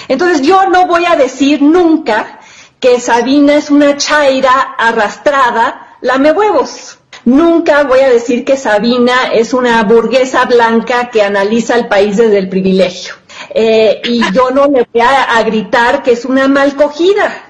Entonces yo no voy a decir nunca que Sabina es una chaira arrastrada, lamehuevos. Nunca voy a decir que Sabina es una burguesa blanca que analiza el país desde el privilegio. Y yo no le voy a gritar que es una mal cogida.